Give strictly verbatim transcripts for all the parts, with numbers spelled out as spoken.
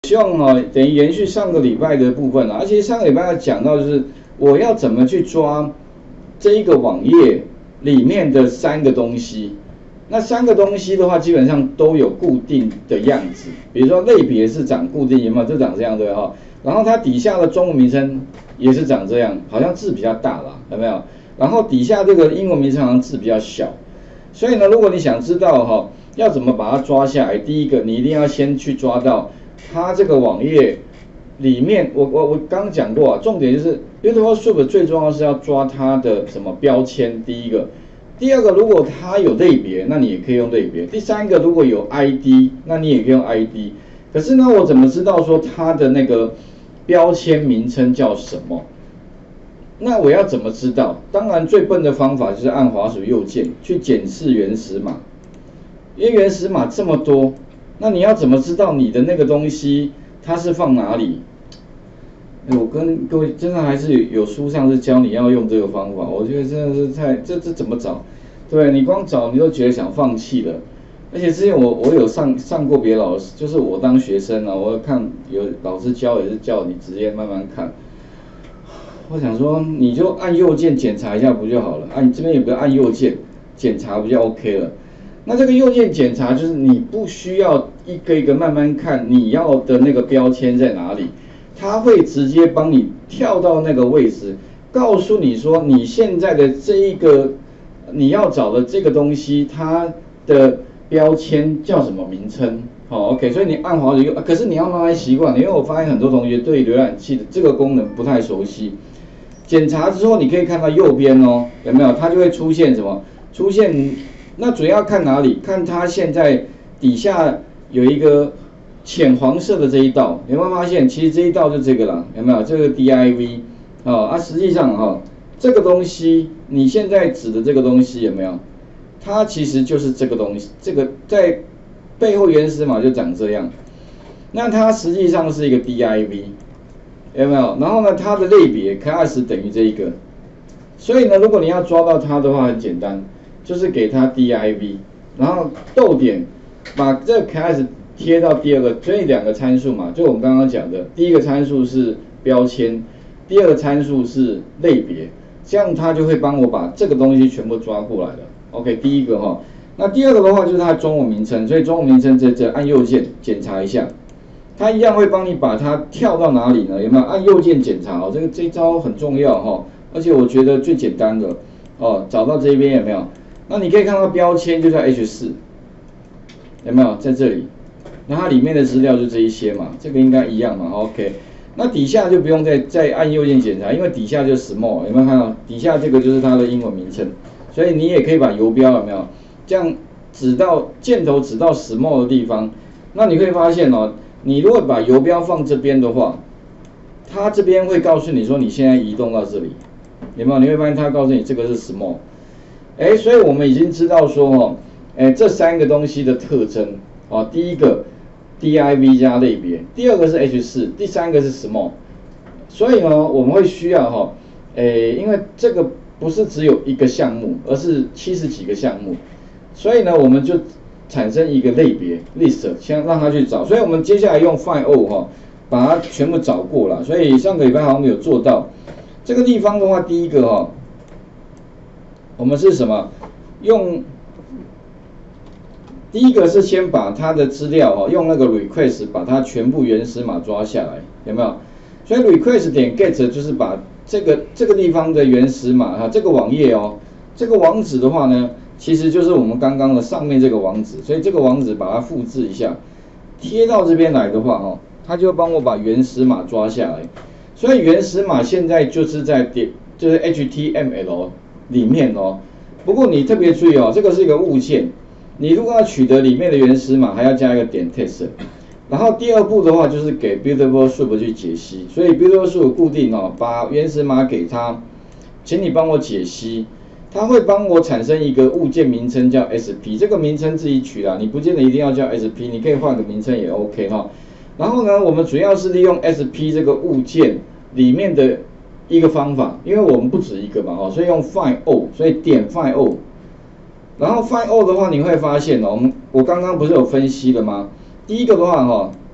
希望哈、哦、等于延续上个礼拜的部分啊，而且上个礼拜要讲到就是我要怎么去抓这一个网页里面的三个东西。那三个东西的话，基本上都有固定的样子，比如说类别是长固定，有没有？就长这样对哈。然后它底下的中文名称也是长这样，好像字比较大啦，有没有？然后底下这个英文名称好像字比较小。所以呢，如果你想知道哈，要怎么把它抓下来，第一个你一定要先去抓到它这个网页里面，我我我刚刚讲过啊，重点就是 Beautiful Soup 最重要是要抓它的什么标签，第一个。第二个，如果它有类别，那你也可以用类别。第三个，如果有 I D， 那你也可以用 I D。可是呢，我怎么知道说它的那个标签名称叫什么？那我要怎么知道？当然，最笨的方法就是按滑鼠右键去检视原始码，因为原始码这么多，那你要怎么知道你的那个东西它是放哪里？我跟各位真的还是有书上是教你要用这个方法，我觉得真的是太这这怎么找？对，你光找你都觉得想放弃了。而且之前我我有上上过别的老师，就是我当学生啊，我看有老师教也是叫你直接慢慢看。我想说你就按右键检查一下不就好了？啊，你这边有个按右键检查不就 OK 了？那这个右键检查就是你不需要一个一个慢慢看你要的那个标签在哪里。它会直接帮你跳到那个位置，告诉你说你现在的这一个你要找的这个东西，它的标签叫什么名称？好 ，OK， 所以你按滑鼠，可是你要慢慢习惯，因为我发现很多同学对浏览器的这个功能不太熟悉。检查之后，你可以看到右边哦，有没有？它就会出现什么？出现那主要看哪里？看它现在底下有一个浅黄色的这一道，有没有发现？其实这一道就这个啦，有没有？这个 D I V 啊，啊，实际上哈，这个东西你现在指的这个东西有没有？它其实就是这个东西，这个在背后原始码就长这样。那它实际上是一个 D I V， 有没有？然后呢，它的类别 class 等于这一个，所以呢，如果你要抓到它的话，很简单，就是给它 D I V， 然后逗点把这个 class贴到第二个，所以两个参数嘛，就我们刚刚讲的，第一个参数是标签，第二个参数是类别，这样它就会帮我把这个东西全部抓过来了。OK， 第一个哈，那第二个的话就是它的中文名称，所以中文名称这这按右键检查一下，它一样会帮你把它跳到哪里呢？有没有？按右键检查哦，这个这一招很重要哈，而且我觉得最简单的哦，找到这边有没有？那你可以看到标签就叫 H 四， 有没有在这里？那它里面的资料就这一些嘛，这个应该一样嘛 ，OK。那底下就不用再再按右键检查，因为底下就是 small， 有没有看到？底下这个就是它的英文名称，所以你也可以把游标有没有这样指到箭头指到 small 的地方，那你会发现哦，你如果把游标放这边的话，它这边会告诉你说你现在移动到这里，有没有？你会发现它告诉你这个是 small， 哎，所以我们已经知道说哦，哎，这三个东西的特征哦，第一个。D I V 加类别，第二个是 H 四， 第三个是 small， 所以呢，我们会需要哈，诶，因为这个不是只有一个项目，而是七十几个项目，所以呢，我们就产生一个类别 list， 先让它去找，所以我们接下来用 find all 哈，把它全部找过了，所以上个礼拜好像没有做到，这个地方的话，第一个哈，我们是什么？用第一个是先把它的资料哦，用那个 request 把它全部原始码抓下来，有没有？所以 request 点 get 就是把这个这个地方的原始码哈，这个网页哦，这个网址的话呢，其实就是我们刚刚的上面这个网址，所以这个网址把它复制一下，贴到这边来的话哦，它就帮我把原始码抓下来。所以原始码现在就是在点就是 H T M L 里面哦，不过你特别注意哦，这个是一个物件。你如果要取得里面的原始码，还要加一个点 test， 然后第二步的话就是给 Beautiful Soup 去解析，所以 Beautiful Soup 固定哦，把原始码给他，请你帮我解析，他会帮我产生一个物件名称叫 S P， 这个名称自己取啦，你不见得一定要叫 S P， 你可以换个名称也 OK 哈。然后呢，我们主要是利用 S P 这个物件里面的一个方法，因为我们不止一个嘛哈，所以用 find all， 所以点 find all。然后 find all 的话，你会发现哦，我们我刚刚不是有分析了吗？第一个的话哈，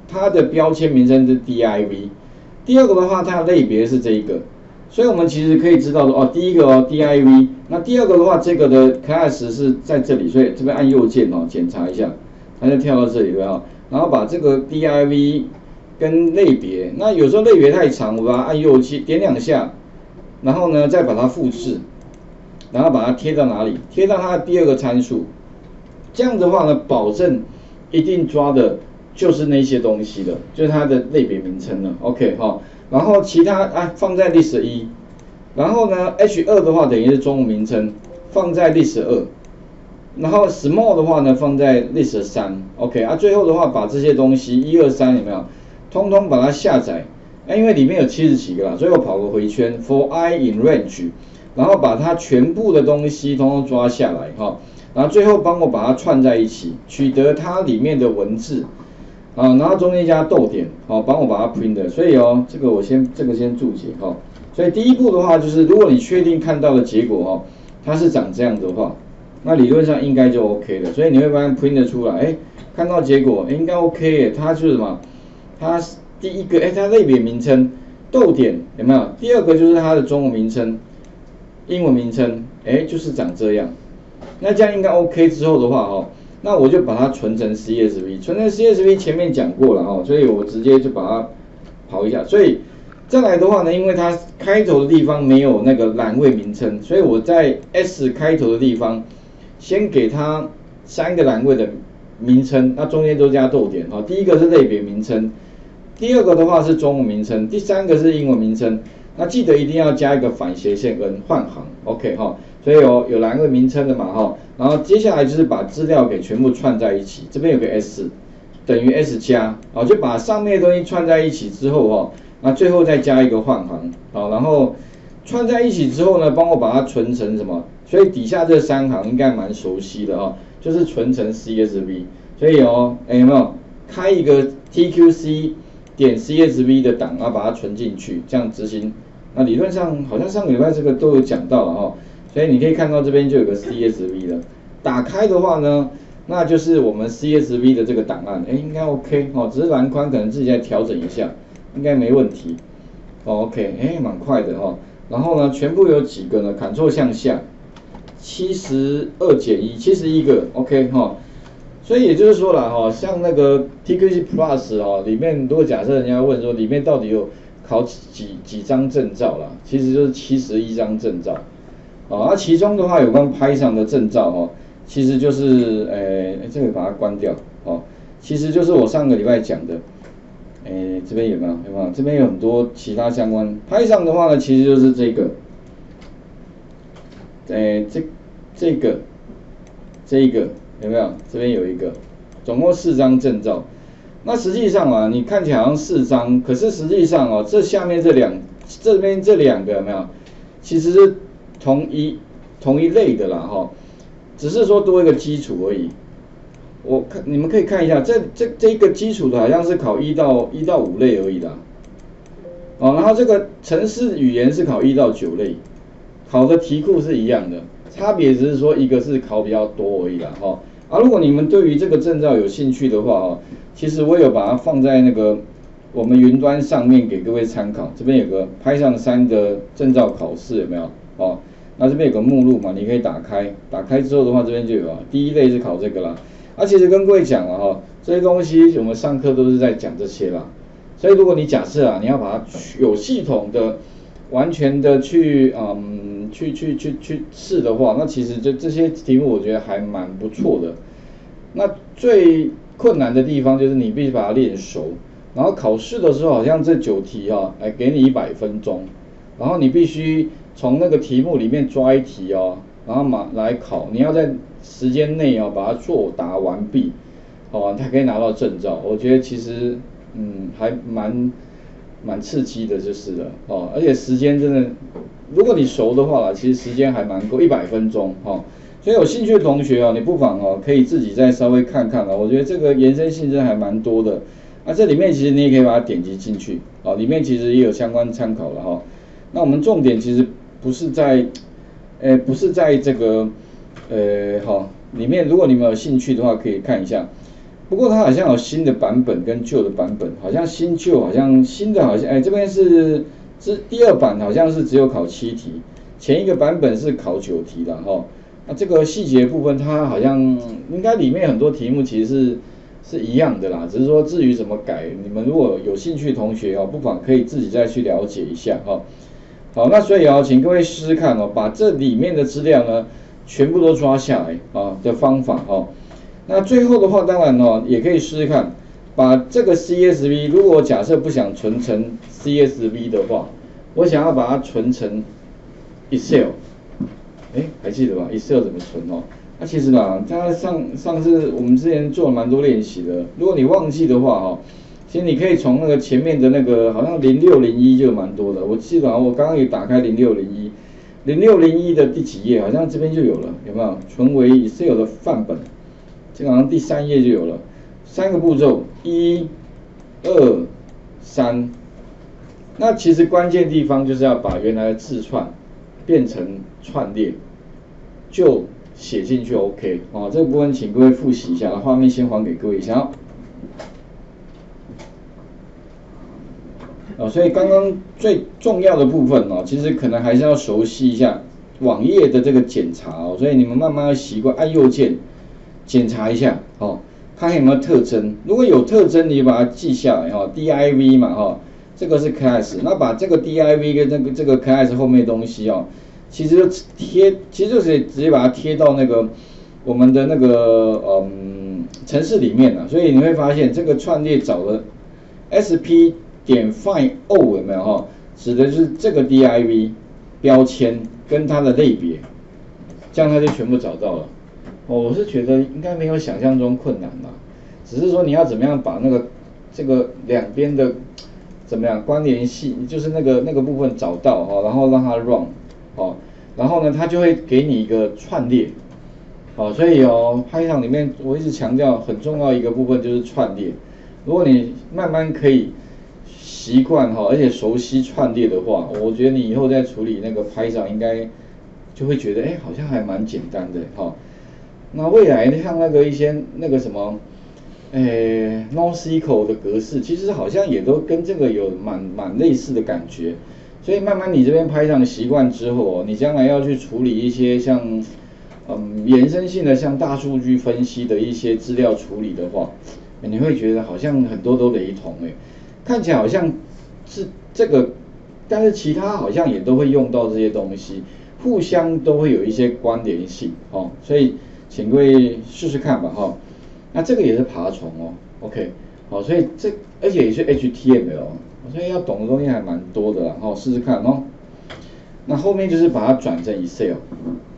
它的标签名称是 D I V， 第二个的话它的类别是这一个，所以我们其实可以知道说哦，第一个哦 D I V， 那第二个的话这个的 class 是在这里，所以这边按右键哦检查一下，它就跳到这里了哦，然后把这个 D I V 跟类别，那有时候类别太长，我把它按右键点两下，然后呢再把它复制，然后把它贴到哪里？贴到它的第二个参数，这样的话呢，保证一定抓的就是那些东西了，就是它的类别名称了。OK 哈、哦，然后其他啊放在 list 一，然后呢 H 二的话等于是中文名称，放在 list 二，然后 small 的话呢放在 list 三。OK 啊，最后的话把这些东西一二三有没有，通通把它下载。啊，因为里面有七十几个啦，所以我跑个回圈 for I in range， 然后把它全部的东西通通抓下来哈、哦，然后最后帮我把它串在一起，取得它里面的文字。啊，然后中间加逗点，好、哦，帮我把它 print。所以哦，这个我先这个先注解哈、哦。所以第一步的话，就是如果你确定看到的结果哦，它是长这样的话，那理论上应该就 OK 了。所以你会发现 print 出来，哎，看到结果应该 OK 耶，它就是什么？它第一个，哎，它类别名称逗点有没有？第二个就是它的中文名称、英文名称，哎，就是长这样。那这样应该 OK 之后的话，哦。那我就把它存成 C S V， 存成 C S V 前面讲过了哦，所以我直接就把它跑一下。所以再来的话呢，因为它开头的地方没有那个栏位名称，所以我在 S 开头的地方先给它三个栏位的名称，那中间都加逗点哦。第一个是类别名称，第二个的话是中文名称，第三个是英文名称。那记得一定要加一个反斜线跟换行 ，OK 哈、哦。所以有有栏位名称的嘛哈，然后接下来就是把资料给全部串在一起，这边有个 S 等于 S 加，啊就把上面的东西串在一起之后哈，那最后再加一个换行，好，然后串在一起之后呢，帮我把它存成什么？所以底下这三行应该蛮熟悉的哈，就是存成 C S V， 所以哦，哎有没有开一个 T Q C 点 C S V 的档，然后把它存进去，这样执行。那理论上好像上个礼拜这个都有讲到了哈。所以你可以看到这边就有个 C S V 了，打开的话呢，那就是我们 C S V 的这个档案，哎，应该 OK 哦，只是栏宽可能自己再调整一下，应该没问题。哦 OK， 哎，蛮快的哈、哦。然后呢，全部有几个呢 ？Ctrl 向下，七十二减一，七十一个 ，OK 哈、哦。所以也就是说了哈、哦，像那个 T Q C Plus 哦，里面如果假设人家问说里面到底有考几几几张证照啦，其实就是七十一张证照。哦，那其中的话有关 Python 的证照哦，其实就是诶，这个把它关掉哦，其实就是我上个礼拜讲的，诶，这边有没有？有没有？这边有很多其他相关 Python 的话呢，其实就是这个，诶，这这个这一个有没有？这边有一个，总共四张证照。那实际上啊，你看起来好像四张，可是实际上哦，这下面这两这边这两个有没有？其实是同一同一类的啦哈，只是说多一个基础而已。我看你们可以看一下，这这这一个基础的好像是考一到一到五类而已啦。哦，然后这个程式语言是考一到九类，考的题库是一样的，差别只是说一个是考比较多而已啦哈。啊，如果你们对于这个证照有兴趣的话哦，其实我有把它放在那个我们云端上面给各位参考。这边有个 Python 三的证照考试有没有？哦，那这边有个目录嘛，你可以打开，打开之后的话，这边就有啊。第一类是考这个啦。啊，其实跟各位讲了哈，这些东西我们上课都是在讲这些啦。所以如果你假设啊，你要把它有系统的、完全的去嗯去去去去试的话，那其实这这些题目我觉得还蛮不错的。那最困难的地方就是你必须把它练熟，然后考试的时候好像这九题啊，哎给你一百分钟，然后你必须从那个题目里面抓一题哦，然后马来考，你要在时间内哦把它作答完毕，哦，才可以拿到证照。我觉得其实嗯还蛮蛮刺激的，就是了哦，而且时间真的，如果你熟的话啦，其实时间还蛮够，一百分钟哦。所以有兴趣的同学哦，你不妨哦可以自己再稍微看看啊，我觉得这个延伸性真的还蛮多的。那这里面其实你也可以把它点击进去，哦，里面其实也有相关参考了哈、哦。那我们重点其实不是在，呃，不是在这个，呃，好、哦，里面如果你们有兴趣的话，可以看一下。 不过它好像有新的版本跟旧的版本，好像新旧好像新的好像，哎，这边是是第二版，好像是只有考七题，前一个版本是考九题的哈。那这个细节部分，它好像应该里面很多题目其实是是一样的啦，只是说至于怎么改，你们如果有兴趣的同学哦，不妨可以自己再去了解一下哈。好，那所以哦，请各位试试看哦，把这里面的资料呢全部都抓下来啊的方法哦。那最后的话，当然哦，也可以试试看，把这个 C S V， 如果我假设不想存成 C S V 的话，我想要把它存成 Excel， 哎，还记得吧 ？Excel 怎么存哦？那其实啦，它上上次我们之前做了蛮多练习的，如果你忘记的话哦，其实你可以从那个前面的那个好像零六零一就蛮多的，我记得啊，我刚刚也打开零六零一，零六零一的第几页，好像这边就有了，有没有？存为 Excel 的范本。这个好像第三页就有了，三个步骤，一、二、三。那其实关键地方就是要把原来的字串变成串列，就写进去 OK 哦。这个部分请各位复习一下，画面先还给各位一下。哦，所以刚刚最重要的部分哦，其实可能还是要熟悉一下网页的这个检查哦，所以你们慢慢要习惯按右键。检查一下哦，看有没有特征。如果有特征，你把它记下来哈 ，D I V 嘛哈，这个是 class， 那把这个 D I V 跟这个这个 class 后面的东西哦，其实就贴，其实就是直接把它贴到那个我们的那个嗯程式里面了。所以你会发现这个串列找了 S P 点 find all 有没有哈，指的就是这个 D I V 标签跟它的类别，这样它就全部找到了。哦，我是觉得应该没有想象中困难啦，只是说你要怎么样把那个这个两边的怎么样关联性，就是那个那个部分找到哈，然后让它 run， 哦，然后呢，它就会给你一个串列，哦，所以哦，Python 里面我一直强调很重要一个部分就是串列，如果你慢慢可以习惯哈，而且熟悉串列的话，我觉得你以后在处理那个 Python 应该就会觉得哎，好像还蛮简单的哈。那未来像那个一些那个什么，诶 ，NoSQL 的格式，其实好像也都跟这个有蛮蛮类似的感觉。所以慢慢你这边拍上习惯之后哦，你将来要去处理一些像嗯延伸性的像大数据分析的一些资料处理的话，你会觉得好像很多都雷同诶，看起来好像是这个，但是其他好像也都会用到这些东西，互相都会有一些关联性哦，所以。请各位试试看吧哈，那这个也是爬虫哦 ，OK， 好，所以这而且也是 H T M L， 所以要懂的东西还蛮多的啦，哈，试试看哦。那后面就是把它转成 Excel，